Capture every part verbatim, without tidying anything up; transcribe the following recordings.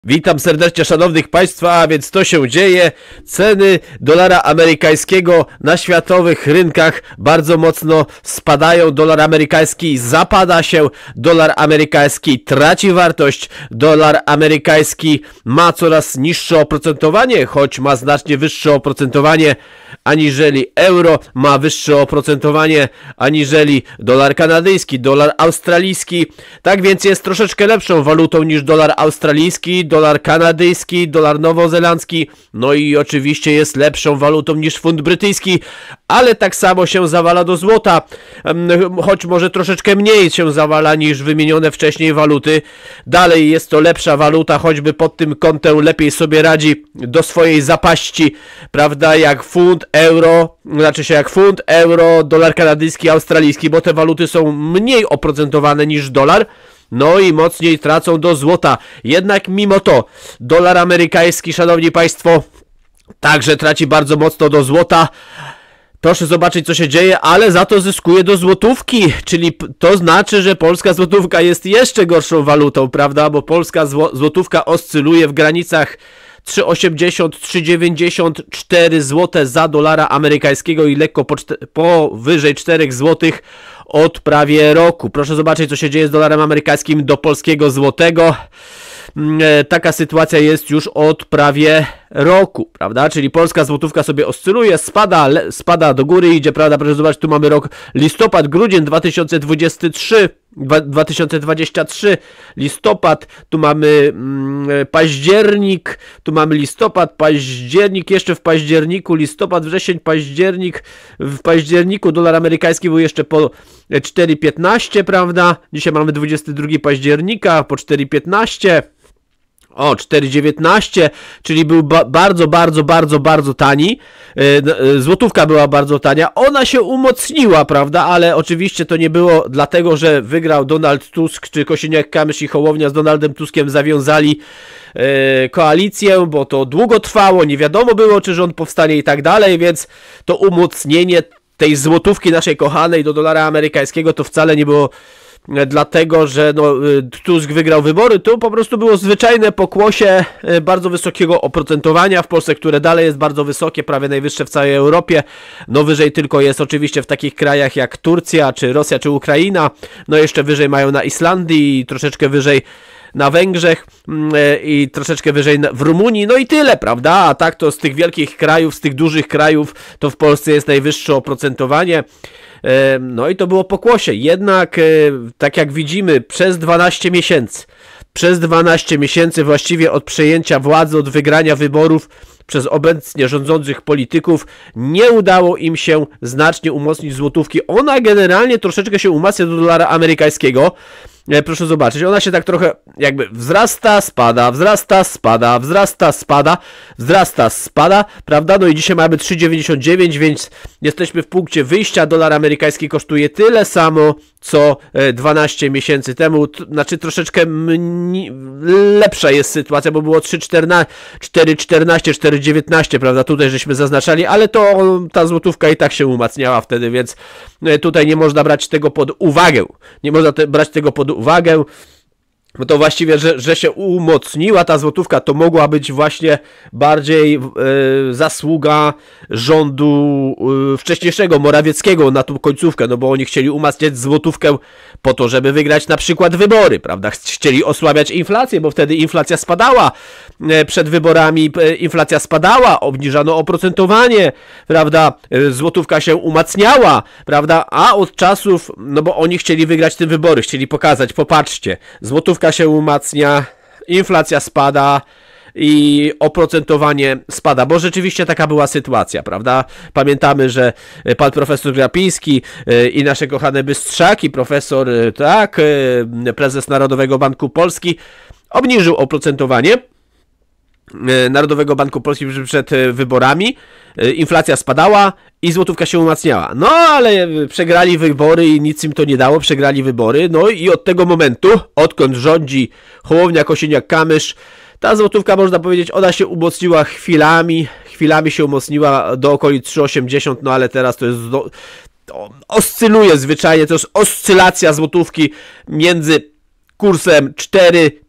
Witam serdecznie szanownych państwa, a więc to się dzieje. Ceny dolara amerykańskiego na światowych rynkach bardzo mocno spadają. Dolar amerykański zapada się, dolar amerykański traci wartość, dolar amerykański ma coraz niższe oprocentowanie, choć ma znacznie wyższe oprocentowanie aniżeli euro, ma wyższe oprocentowanie aniżeli dolar kanadyjski, dolar australijski. Tak więc jest troszeczkę lepszą walutą niż dolar australijski, dolar kanadyjski, dolar nowozelandzki, no i oczywiście jest lepszą walutą niż funt brytyjski, ale tak samo się zawala do złota, choć może troszeczkę mniej się zawala niż wymienione wcześniej waluty. Dalej jest to lepsza waluta, choćby pod tym kątem lepiej sobie radzi do swojej zapaści, prawda, jak funt, euro, znaczy się jak funt, euro, dolar kanadyjski, australijski, bo te waluty są mniej oprocentowane niż dolar. No i mocniej tracą do złota. Jednak mimo to dolar amerykański, szanowni państwo, także traci bardzo mocno do złota. Proszę zobaczyć, co się dzieje, ale za to zyskuje do złotówki, czyli to znaczy, że polska złotówka jest jeszcze gorszą walutą, prawda, bo polska zło złotówka oscyluje w granicach trzy osiemdziesiąt, trzy dziewięćdziesiąt cztery złote za dolara amerykańskiego i lekko po powyżej czterech złotych od prawie roku. Proszę zobaczyć, co się dzieje z dolarem amerykańskim do polskiego złotego. Taka sytuacja jest już od prawie roku, prawda? Czyli polska złotówka sobie oscyluje, spada, spada do góry, idzie, prawda? Proszę zobaczyć, tu mamy rok listopad, grudzień dwa tysiące dwudziesty trzeci, dwa tysiące dwudziesty trzeci, listopad, tu mamy mm, październik, tu mamy listopad, październik, jeszcze w październiku, listopad, wrzesień, październik, w październiku dolar amerykański był jeszcze po cztery piętnaście, prawda? Dzisiaj mamy dwudziestego drugiego października, po cztery piętnaście. O, cztery dziewiętnaście, czyli był ba bardzo, bardzo, bardzo, bardzo tani. Yy, złotówka była bardzo tania. Ona się umocniła, prawda? Ale oczywiście to nie było dlatego, że wygrał Donald Tusk, czy Kosiniak-Kamysz i Hołownia z Donaldem Tuskiem zawiązali yy, koalicję, bo to długo trwało, nie wiadomo było, czy rząd powstanie i tak dalej, więc to umocnienie tej złotówki naszej kochanej do dolara amerykańskiego to wcale nie było dlatego, że no, Tusk wygrał wybory. To po prostu było zwyczajne pokłosie bardzo wysokiego oprocentowania w Polsce, które dalej jest bardzo wysokie, prawie najwyższe w całej Europie. No wyżej tylko jest oczywiście w takich krajach jak Turcja, czy Rosja, czy Ukraina. No jeszcze wyżej mają na Islandii i troszeczkę wyżej na Węgrzech i troszeczkę wyżej w Rumunii, no i tyle, prawda? A tak to z tych wielkich krajów, z tych dużych krajów, to w Polsce jest najwyższe oprocentowanie. No i to było pokłosie. Jednak, tak jak widzimy, przez dwanaście miesięcy, przez dwanaście miesięcy właściwie od przejęcia władzy, od wygrania wyborów przez obecnie rządzących polityków nie udało im się znacznie umocnić złotówki. Ona generalnie troszeczkę się umacnia do dolara amerykańskiego. Proszę zobaczyć, ona się tak trochę jakby wzrasta, spada, wzrasta, spada, wzrasta, spada, wzrasta, spada, prawda? No i dzisiaj mamy trzy dziewięćdziesiąt dziewięć, więc jesteśmy w punkcie wyjścia. Dolar amerykański kosztuje tyle samo, co dwanaście miesięcy temu. Znaczy troszeczkę lepsza jest sytuacja, bo było trzy czternaście, cztery dziewiętnaście, prawda? Tutaj żeśmy zaznaczali, ale to ta złotówka i tak się umacniała wtedy, więc tutaj nie można brać tego pod uwagę. Nie można te, brać tego pod uwagę, bo to właściwie, że, że się umocniła ta złotówka, to mogła być właśnie bardziej e, zasługa rządu e, wcześniejszego, Morawieckiego na tą końcówkę, no bo oni chcieli umacniać złotówkę po to, żeby wygrać na przykład wybory, prawda? Chcieli osłabiać inflację, bo wtedy inflacja spadała e, przed wyborami, e, inflacja spadała, obniżano oprocentowanie, prawda? E, złotówka się umacniała, prawda? A od czasów, no bo oni chcieli wygrać te wybory, chcieli pokazać, popatrzcie, złotówka się umacnia, inflacja spada i oprocentowanie spada, bo rzeczywiście taka była sytuacja, prawda? Pamiętamy, że pan profesor Glapiński i nasze kochane Bystrzaki, profesor, tak, prezes Narodowego Banku Polski obniżył oprocentowanie Narodowego Banku Polskiego przed wyborami, inflacja spadała i złotówka się umacniała. No ale przegrali wybory i nic im to nie dało, przegrali wybory, no i od tego momentu, odkąd rządzi Hołownia, Kosiniak-Kamysz, ta złotówka, można powiedzieć, ona się umocniła chwilami, chwilami się umocniła do okolic trzy osiemdziesiąt, no ale teraz to jest, do, to oscyluje zwyczajnie, to jest oscylacja złotówki między kursem cztery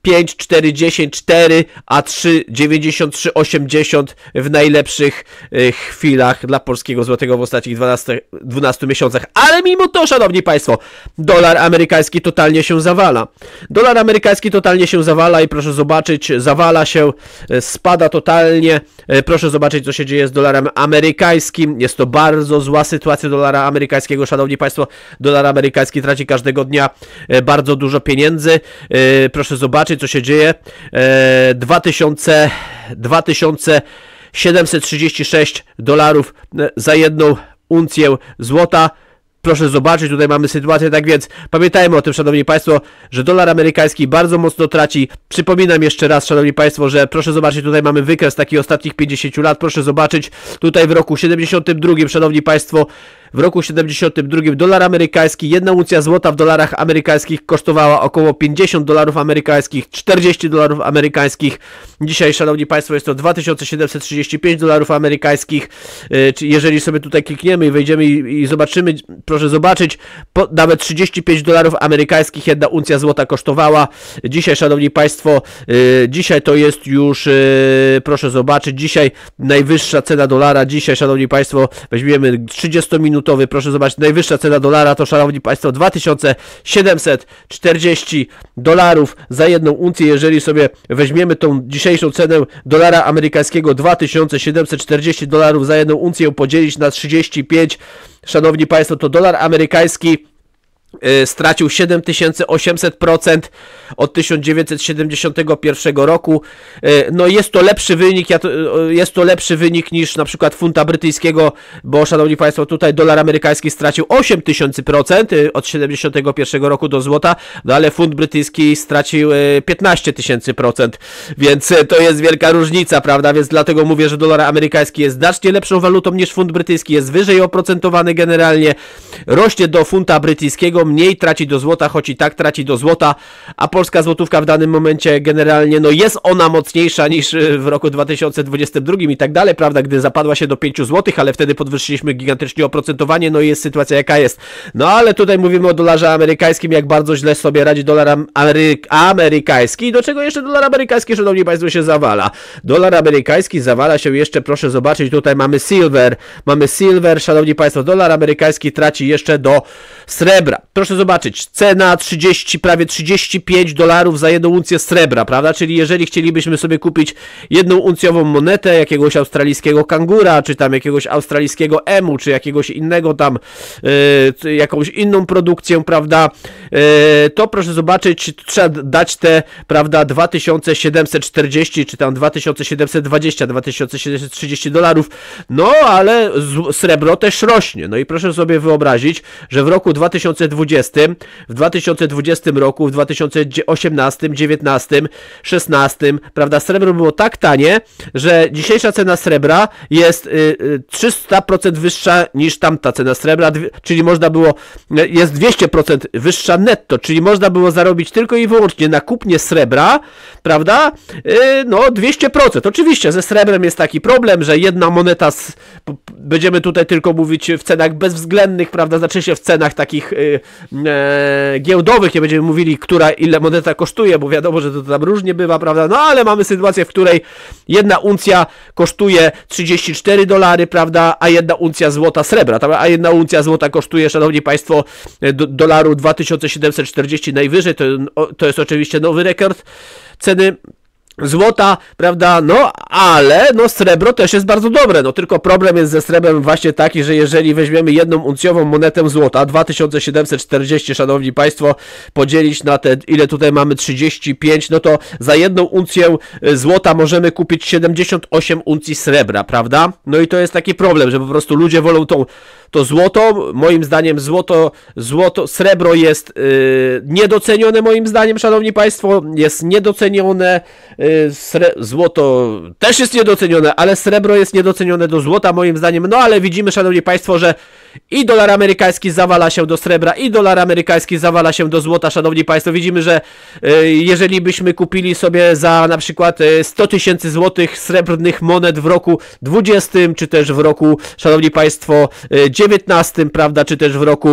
pięć, cztery, dziesięć, cztery, a trzy, dziewięćdziesiąt trzy, osiemdziesiąt w najlepszych y, chwilach dla polskiego złotego w ostatnich dwunastu, dwunastu miesiącach. Ale mimo to, szanowni państwo, dolar amerykański totalnie się zawala. Dolar amerykański totalnie się zawala i proszę zobaczyć, zawala się, y, spada totalnie. Y, proszę zobaczyć, co się dzieje z dolarem amerykańskim. Jest to bardzo zła sytuacja dolara amerykańskiego, szanowni państwo. Dolar amerykański traci każdego dnia y, bardzo dużo pieniędzy. Y, proszę zobaczyć, co się dzieje. dwa tysiące, dwa tysiące siedemset trzydzieści sześć dolarów za jedną uncję złota. Proszę zobaczyć, tutaj mamy sytuację, tak więc pamiętajmy o tym, szanowni państwo, że dolar amerykański bardzo mocno traci. Przypominam jeszcze raz, szanowni państwo, że proszę zobaczyć, tutaj mamy wykres takich ostatnich pięćdziesięciu lat. Proszę zobaczyć, tutaj w roku siedemdziesiątym drugim, szanowni państwo, w roku siedemdziesiątym drugim dolar amerykański, jedna uncja złota w dolarach amerykańskich kosztowała około pięćdziesiąt dolarów amerykańskich, czterdzieści dolarów amerykańskich. Dzisiaj, szanowni państwo, jest to dwa tysiące siedemset trzydzieści pięć dolarów amerykańskich. Jeżeli sobie tutaj klikniemy i wejdziemy i, i zobaczymy, proszę zobaczyć, po, nawet trzydzieści pięć dolarów amerykańskich jedna uncja złota kosztowała. Dzisiaj, szanowni państwo, yy, dzisiaj to jest już, yy, proszę zobaczyć, dzisiaj najwyższa cena dolara, dzisiaj, szanowni państwo, weźmiemy trzydziestominutowy, proszę zobaczyć, najwyższa cena dolara to, szanowni państwo, dwa tysiące siedemset czterdzieści dolarów za jedną uncję. Jeżeli sobie weźmiemy tą dzisiejszą cenę dolara amerykańskiego, dwa tysiące siedemset czterdzieści dolarów za jedną uncję, podzielić na trzydzieści pięć, szanowni państwo, to dolar amerykański Yy, stracił siedem tysięcy osiemset procent od tysiąc dziewięćset siedemdziesiątego pierwszego roku. Yy, no jest to lepszy wynik, ja to, yy, jest to lepszy wynik niż na przykład funta brytyjskiego, bo, szanowni państwo, tutaj dolar amerykański stracił osiem tysięcy procent yy, od siedemdziesiątego pierwszego roku do złota, no ale funt brytyjski stracił yy, piętnaście tysięcy procent, więc yy, to jest wielka różnica, prawda, więc dlatego mówię, że dolar amerykański jest znacznie lepszą walutą niż funt brytyjski, jest wyżej oprocentowany generalnie, rośnie do funta brytyjskiego, mniej traci do złota, choć i tak traci do złota, a polska złotówka w danym momencie generalnie, no jest ona mocniejsza niż w roku dwa tysiące dwudziestym drugim i tak dalej, prawda, gdy zapadła się do pięciu złotych, ale wtedy podwyższyliśmy gigantycznie oprocentowanie, no i jest sytuacja jaka jest. No ale tutaj mówimy o dolarze amerykańskim, jak bardzo źle sobie radzi dolar Amery amerykański i do czego jeszcze dolar amerykański, szanowni państwo, się zawala. Dolar amerykański zawala się jeszcze, proszę zobaczyć, tutaj mamy silver, mamy silver, szanowni państwo, dolar amerykański traci jeszcze do srebra. Proszę zobaczyć, cena trzydzieści, prawie trzydzieści pięć dolarów za jedną uncję srebra, prawda? Czyli jeżeli chcielibyśmy sobie kupić jedną uncjową monetę jakiegoś australijskiego kangura, czy tam jakiegoś australijskiego emu, czy jakiegoś innego tam, yy, jakąś inną produkcję, prawda? Yy, to proszę zobaczyć, trzeba dać te, prawda, dwa tysiące siedemset czterdzieści, czy tam dwa tysiące siedemset dwadzieścia, dwa tysiące siedemset trzydzieści dolarów, no ale srebro też rośnie. No i proszę sobie wyobrazić, że w roku dwa tysiące dwudziestym, w dwa tysiące dwudziestym roku, w dwa tysiące osiemnastym, dziewiętnastym, szesnastym, prawda, srebro było tak tanie, że dzisiejsza cena srebra jest y, trzysta procent wyższa niż tamta cena srebra, czyli można było, jest dwieście procent wyższa netto, czyli można było zarobić tylko i wyłącznie na kupnie srebra, prawda, y, no dwieście procent. Oczywiście ze srebrem jest taki problem, że jedna moneta, z, będziemy tutaj tylko mówić w cenach bezwzględnych, prawda, znaczy się w cenach takich y, e, giełdowych, nie będziemy mówili, która ile moneta kosztuje, bo wiadomo, że to tam różnie bywa, prawda, no ale mamy sytuację, w której jedna uncja kosztuje trzydzieści cztery dolary, prawda, a jedna uncja złota srebra, a jedna uncja złota kosztuje, szanowni państwo, do, dolaru dwa tysiące siedemset czterdzieści najwyżej, to, to jest oczywiście nowy rekord ceny złota, prawda, no ale no srebro też jest bardzo dobre, no tylko problem jest ze srebrem właśnie taki, że jeżeli weźmiemy jedną uncjową monetę złota, dwa tysiące siedemset czterdzieści, szanowni państwo, podzielić na te, ile tutaj mamy, trzydzieści pięć, no to za jedną uncję złota możemy kupić siedemdziesiąt osiem uncji srebra, prawda, no i to jest taki problem, że po prostu ludzie wolą tą to złoto, moim zdaniem złoto, złoto, srebro jest yy, niedocenione, moim zdaniem, szanowni państwo, jest niedocenione, yy, sre, złoto też jest niedocenione, ale srebro jest niedocenione do złota moim zdaniem, no ale widzimy, szanowni państwo, że i dolar amerykański zawala się do srebra, i dolar amerykański zawala się do złota, szanowni państwo. Widzimy, że y, jeżeli byśmy kupili sobie za na przykład y, sto tysięcy złotych srebrnych monet w roku dwudziestym, czy też w roku, szanowni państwo, y, dziewiętnastym, prawda, czy też w roku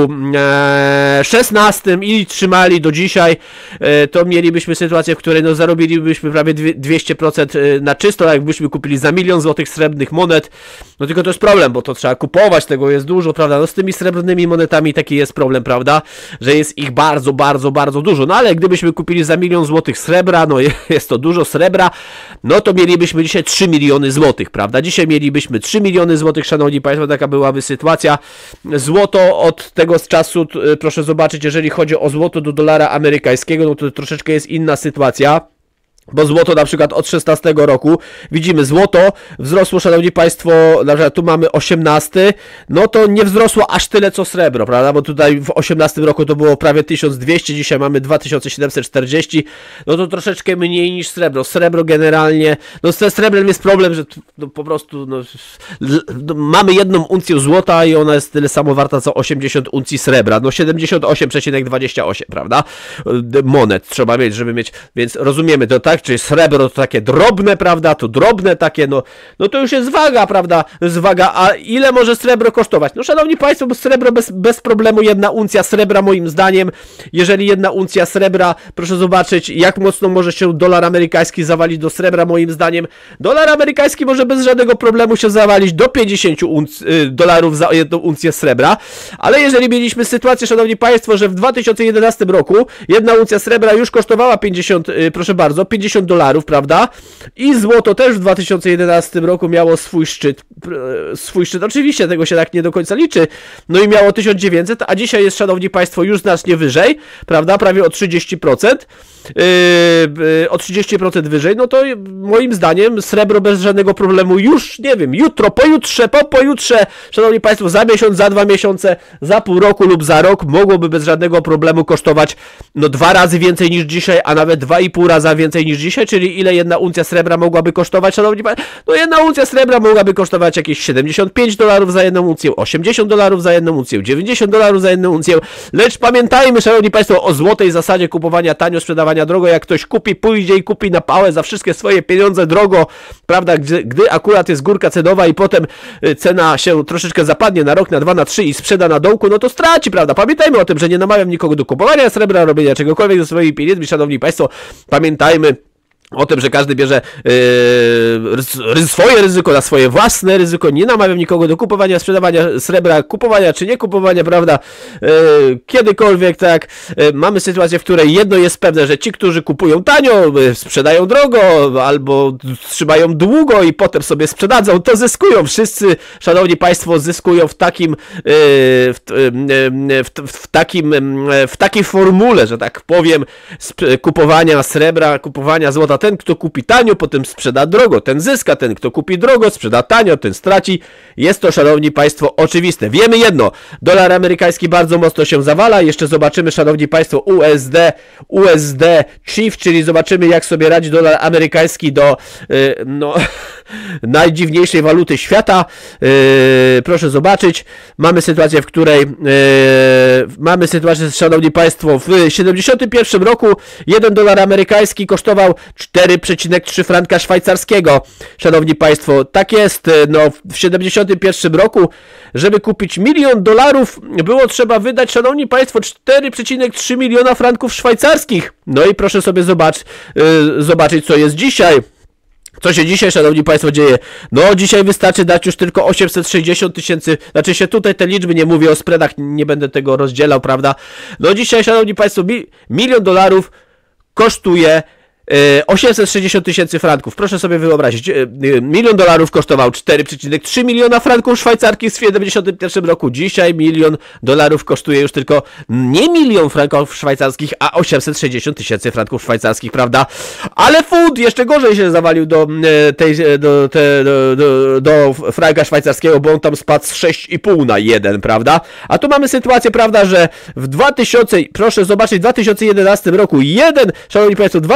y, szesnastym i trzymali do dzisiaj, y, to mielibyśmy sytuację, w której no, zarobilibyśmy prawie dwieście procent na czysto, jakbyśmy kupili za milion złotych srebrnych monet. No tylko to jest problem, bo to trzeba kupować, tego jest dużo, prawda? No z tymi srebrnymi monetami taki jest problem, prawda? Że jest ich bardzo, bardzo, bardzo dużo. No ale gdybyśmy kupili za milion złotych srebra, no jest to dużo srebra, no to mielibyśmy dzisiaj trzy miliony złotych, prawda? Dzisiaj mielibyśmy trzy miliony złotych, szanowni państwo, taka byłaby sytuacja. Złoto od tego z czasu, proszę zobaczyć, jeżeli chodzi o złoto do dolara amerykańskiego, no to troszeczkę jest inna sytuacja. Bo złoto na przykład od szesnastego roku, widzimy złoto wzrosło, szanowni państwo, na przykład tu mamy osiemnasty, no to nie wzrosło aż tyle co srebro, prawda, bo tutaj w osiemnastym roku to było prawie tysiąc dwieście, dzisiaj mamy dwa tysiące siedemset czterdzieści, no to troszeczkę mniej niż srebro. Srebro generalnie, no z srebrem jest problem, że no, po prostu no, no, mamy jedną uncję złota i ona jest tyle samo warta co osiemdziesiąt uncji srebra, no siedemdziesiąt osiem przecinek dwadzieścia osiem, prawda, monet trzeba mieć, żeby mieć, więc rozumiemy to, tak? Czyli srebro to takie drobne, prawda, to drobne takie, no, no to już jest waga, prawda, jest waga, a ile może srebro kosztować? No szanowni państwo, bo srebro bez, bez problemu, jedna uncja srebra moim zdaniem, jeżeli jedna uncja srebra, proszę zobaczyć, jak mocno może się dolar amerykański zawalić do srebra moim zdaniem, dolar amerykański może bez żadnego problemu się zawalić do pięćdziesięciu unc, y, dolarów za jedną uncję srebra, ale jeżeli mieliśmy sytuację, szanowni państwo, że w dwa tysiące jedenastym roku jedna uncja srebra już kosztowała pięćdziesiąt, y, proszę bardzo, pięćdziesiąt dolarów, prawda? I złoto też w dwa tysiące jedenastym roku miało swój szczyt, swój szczyt, oczywiście tego się tak nie do końca liczy, no i miało tysiąc dziewięćset, a dzisiaj jest, szanowni państwo, już znacznie wyżej, prawda? Prawie o trzydzieści procent, yy, o trzydzieści procent wyżej, no to moim zdaniem srebro bez żadnego problemu już, nie wiem, jutro, pojutrze, po pojutrze, szanowni państwo, za miesiąc, za dwa miesiące, za pół roku lub za rok mogłoby bez żadnego problemu kosztować no dwa razy więcej niż dzisiaj, a nawet dwa i pół raza więcej niż dzisiaj, czyli ile jedna uncja srebra mogłaby kosztować, szanowni państwo? No jedna uncja srebra mogłaby kosztować jakieś siedemdziesiąt pięć dolarów za jedną uncję, osiemdziesiąt dolarów za jedną uncję, dziewięćdziesiąt dolarów za jedną uncję, lecz pamiętajmy, szanowni państwo, o złotej zasadzie kupowania tanio, sprzedawania drogo. Jak ktoś kupi, pójdzie i kupi na pałę za wszystkie swoje pieniądze drogo, prawda, gdy, gdy akurat jest górka cenowa i potem cena się troszeczkę zapadnie na rok, na dwa, na trzy i sprzeda na dołku, no to straci, prawda? Pamiętajmy o tym, że nie namawiam nikogo do kupowania srebra, robienia czegokolwiek ze swoimi pieniędzmi, szanowni państwo, pamiętajmy o tym, że każdy bierze yy, swoje ryzyko na swoje własne ryzyko. Nie namawiam nikogo do kupowania, sprzedawania srebra, kupowania czy nie kupowania, prawda? Yy, kiedykolwiek, tak. Yy, mamy sytuację, w której jedno jest pewne, że ci, którzy kupują tanio, yy, sprzedają drogo, albo trzymają długo i potem sobie sprzedadzą, to zyskują. Wszyscy, szanowni państwo, zyskują w takim, yy, w, yy, w, w, w takim, yy, w takiej formule, że tak powiem, kupowania srebra, kupowania złota. Ten, kto kupi tanio, potem sprzeda drogo, ten zyska, ten, kto kupi drogo, sprzeda tanio, ten straci. Jest to, szanowni państwo, oczywiste. Wiemy jedno, dolar amerykański bardzo mocno się zawala, jeszcze zobaczymy, szanowni państwo, U S D, U S D Chief, czyli zobaczymy, jak sobie radzi dolar amerykański do, yy, no, najdziwniejszej waluty świata. Yy, proszę zobaczyć, mamy sytuację, w której yy, mamy sytuację, szanowni państwo, w siedemdziesiątym pierwszym roku jeden dolar amerykański kosztował cztery przecinek trzy franka szwajcarskiego. Szanowni państwo, tak jest, no w siedemdziesiątym pierwszym roku, żeby kupić milion dolarów, było trzeba wydać, szanowni państwo, cztery przecinek trzy miliona franków szwajcarskich. No i proszę sobie zobacz, yy, zobaczyć, co jest dzisiaj. Co się dzisiaj, szanowni państwo, dzieje? No dzisiaj wystarczy dać już tylko osiemset sześćdziesiąt tysięcy, znaczy się tutaj te liczby, nie mówię o spreadach, nie będę tego rozdzielał, prawda? No dzisiaj, szanowni państwo, mi, milion dolarów kosztuje osiemset sześćdziesiąt tysięcy franków. Proszę sobie wyobrazić, milion dolarów kosztował cztery przecinek trzy miliona franków szwajcarskich w siedemdziesiątym pierwszym roku. Dzisiaj milion dolarów kosztuje już tylko nie milion franków szwajcarskich, a osiemset sześćdziesiąt tysięcy franków szwajcarskich, prawda? Ale food jeszcze gorzej się zawalił do tej, do, te, do, do, do franka szwajcarskiego, bo on tam spadł z sześć i pół na jeden, prawda? A tu mamy sytuację, prawda, że w dwa tysiące, proszę zobaczyć, w dwa tysiące jedenastym roku jeden, szanowni państwo, w dwa tysiące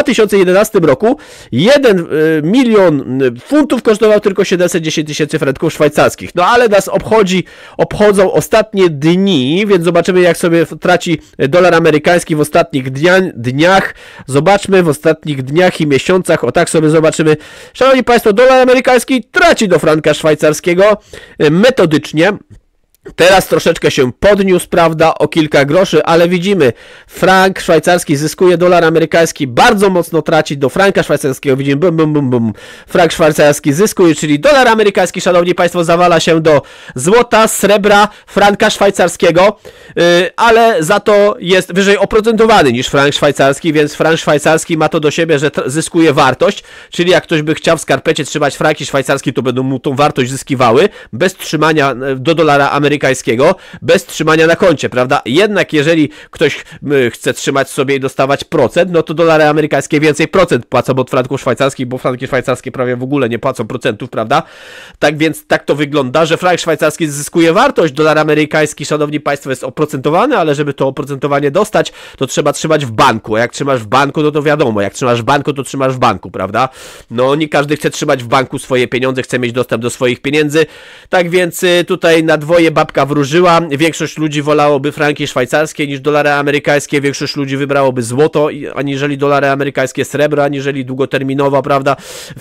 jedenastym roku jeden milion funtów kosztował tylko siedemset dziesięć tysięcy franków szwajcarskich. No ale nas obchodzi, obchodzą ostatnie dni, więc zobaczymy, jak sobie traci dolar amerykański w ostatnich dnia, dniach. Zobaczmy w ostatnich dniach i miesiącach. O tak sobie zobaczymy. Szanowni Państwo, dolar amerykański traci do franka szwajcarskiego metodycznie. Teraz troszeczkę się podniósł, prawda, o kilka groszy, ale widzimy, frank szwajcarski zyskuje, dolar amerykański bardzo mocno traci do franka szwajcarskiego, widzimy, bum, bum, bum, bum, frank szwajcarski zyskuje, czyli dolar amerykański, szanowni Państwo, zawala się do złota, srebra, franka szwajcarskiego, yy, ale za to jest wyżej oprocentowany niż frank szwajcarski, więc frank szwajcarski ma to do siebie, że zyskuje wartość, czyli jak ktoś by chciał w skarpecie trzymać franki szwajcarskie, to będą mu tą wartość zyskiwały, bez trzymania do dolara amerykańskiego, bez trzymania na koncie, prawda? Jednak jeżeli ktoś chce trzymać sobie i dostawać procent, no to dolary amerykańskie więcej procent płacą od franków szwajcarskich, bo franki szwajcarskie prawie w ogóle nie płacą procentów, prawda? Tak więc tak to wygląda, że frank szwajcarski zyskuje wartość, dolar amerykański, szanowni Państwo, jest oprocentowany, ale żeby to oprocentowanie dostać, to trzeba trzymać w banku, a jak trzymasz w banku, no to wiadomo, jak trzymasz w banku, to trzymasz w banku, prawda? No nie każdy chce trzymać w banku swoje pieniądze, chce mieć dostęp do swoich pieniędzy, tak więc tutaj na dwoje babka wróżyła. Większość ludzi wolałoby franki szwajcarskie niż dolary amerykańskie. Większość ludzi wybrałoby złoto, aniżeli dolary amerykańskie, srebro, aniżeli długoterminowo, prawda?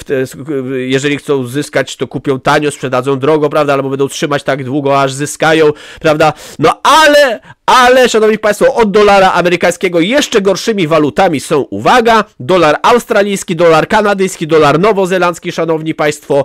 Jeżeli chcą zyskać, to kupią tanio, sprzedadzą drogo, prawda? Albo będą trzymać tak długo, aż zyskają, prawda? No ale, ale, szanowni Państwo, od dolara amerykańskiego jeszcze gorszymi walutami są, uwaga, dolar australijski, dolar kanadyjski, dolar nowozelandzki, szanowni Państwo,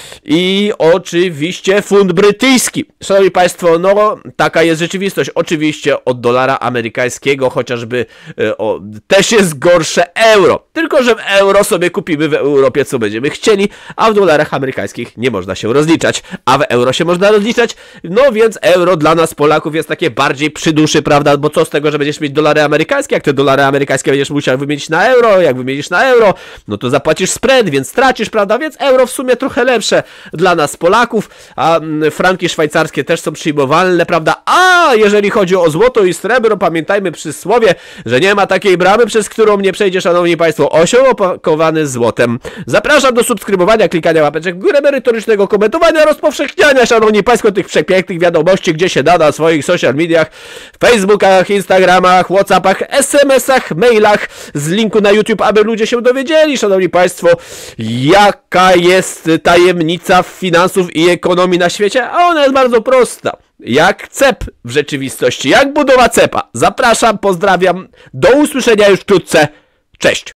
i oczywiście funt brytyjski. Szanowni Państwo, no taka jest rzeczywistość. Oczywiście od dolara amerykańskiego chociażby e, o, też jest gorsze euro. Tylko że w euro sobie kupimy w Europie co będziemy chcieli, a w dolarach amerykańskich nie można się rozliczać. A w euro się można rozliczać, no więc euro dla nas Polaków jest takie bardziej przy duszy, prawda? Bo co z tego, że będziesz mieć dolary amerykańskie, jak te dolary amerykańskie będziesz musiał wymienić na euro, jak wymienisz na euro, no to zapłacisz spread, więc stracisz, prawda? Więc euro w sumie trochę lepsze dla nas Polaków, a franki szwajcarskie też są przyjmowalne, prawda? A jeżeli chodzi o złoto i srebro, pamiętajmy przysłowie, że nie ma takiej bramy, przez którą nie przejdzie, szanowni Państwo, osioł opakowany złotem. Zapraszam do subskrybowania, klikania łapeczek w górę, merytorycznego komentowania, rozpowszechniania, szanowni Państwo, tych przepięknych wiadomości, gdzie się da na swoich social mediach, Facebookach, Instagramach, Whatsappach, es em esach, mailach, z linku na YouTube, aby ludzie się dowiedzieli, szanowni Państwo, jaka jest tajemnica finansów i ekonomii na świecie, a ona jest bardzo prosta. Jak cep w rzeczywistości, jak budowa cepa. Zapraszam, pozdrawiam, do usłyszenia już wkrótce. Cześć!